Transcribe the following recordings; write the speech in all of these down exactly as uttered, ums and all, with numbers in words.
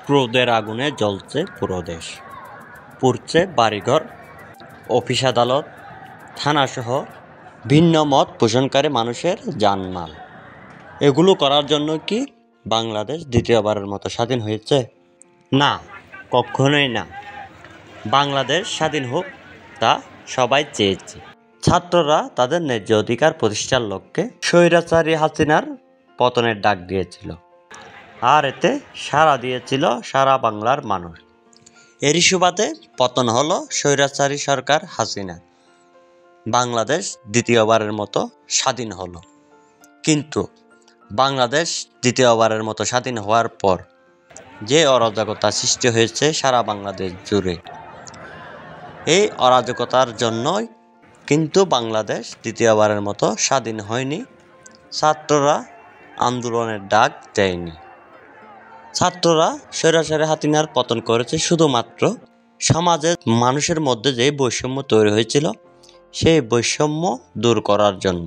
ক্রোধের আগুনে জ্বলছে পুরো দেশ, পুড়ছে বাড়িঘর, অফিস আদালত, থানাসহ ভিন্ন মত পোষণকারী মানুষের জানমাল। এগুলো করার জন্য কি বাংলাদেশ দ্বিতীয়বারের মতো স্বাধীন হয়েছে? না, কখনোই না। বাংলাদেশ স্বাধীন হোক তা সবাই চেয়েছে। ছাত্ররা তাদের ন্যায্য অধিকার প্রতিষ্ঠার লক্ষ্যে স্বৈরাচারী হাসিনার পতনের ডাক দিয়েছিল, আর এতে সাড়া দিয়েছিল সারা বাংলার মানুষ। এরই সুবাদে পতন হলো স্বৈরাচারী সরকার হাসিনার। বাংলাদেশ দ্বিতীয়বারের মতো স্বাধীন হলো। কিন্তু বাংলাদেশ দ্বিতীয়বারের মতো স্বাধীন হওয়ার পর যে অরাজকতা সৃষ্টি হয়েছে সারা বাংলাদেশ জুড়ে, এই অরাজকতার জন্যই কিন্তু বাংলাদেশ দ্বিতীয়বারের মতো স্বাধীন হয়নি। ছাত্ররা আন্দোলনের ডাক দেয়নি। ছাত্ররা স্বৈরাচারী হাসিনার পতন করেছে শুধুমাত্র সমাজের মানুষের মধ্যে যে বৈষম্য তৈরি হয়েছিল সেই বৈষম্য দূর করার জন্য।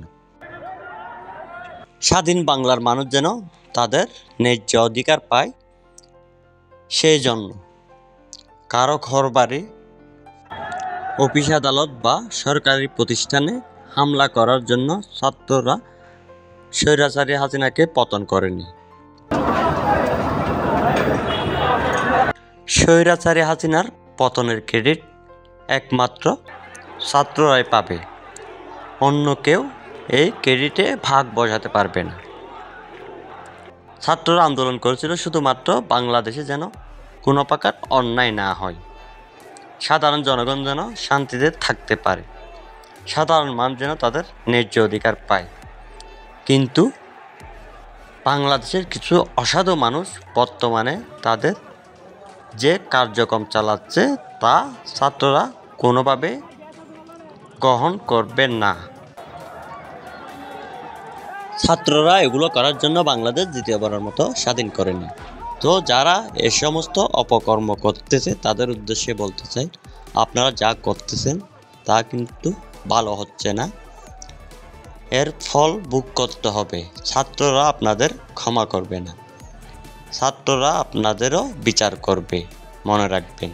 স্বাধীন বাংলার মানুষ যেন তাদের ন্যায্য অধিকার পায়, সেই জন্য কারো ঘরবাড়ি, অফিস আদালত বা সরকারি প্রতিষ্ঠানে হামলা করার জন্য ছাত্ররা স্বৈরাচারী হাসিনাকে পতন করেনি। স্বৈরাচারী হাসিনার পতনের ক্রেডিট একমাত্র ছাত্ররাই পাবে, অন্য কেউ এই ক্রেডিটে ভাগ বসাতে পারবে না। ছাত্ররা আন্দোলন করেছিল শুধুমাত্র বাংলাদেশে যেন কোনো প্রকার অন্যায় না হয়, সাধারণ জনগণ যেন শান্তিতে থাকতে পারে, সাধারণ মানুষ যেন তাদের ন্যায্য অধিকার পায়। কিন্তু বাংলাদেশের কিছু অসাধু মানুষ বর্তমানে তাদের যে কার্যক্রম চালাচ্ছে তা ছাত্ররা কোনোভাবে গ্রহণ করবে না। ছাত্ররা এগুলো করার জন্য বাংলাদেশ দ্বিতীয়বারের মতো স্বাধীন করেনি। তো যারা এ সমস্ত অপকর্ম করতেছে তাদের উদ্দেশ্যে বলতে চাই, আপনারা যা করতেছেন তা কিন্তু ভালো হচ্ছে না। এর ফল ভোগ করতে হবে। ছাত্ররা আপনাদের ক্ষমা করবে না, ছাত্ররা আপনাদেরও বিচার করবে, মনে রাখবেন।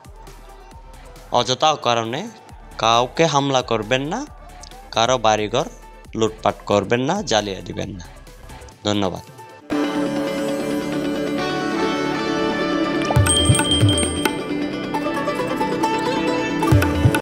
অযথা কারণে কাউকে হামলা করবেন না, কারো বাড়িঘর লুটপাট করবেন না, জ্বালিয়ে দিবেন না। ধন্যবাদ।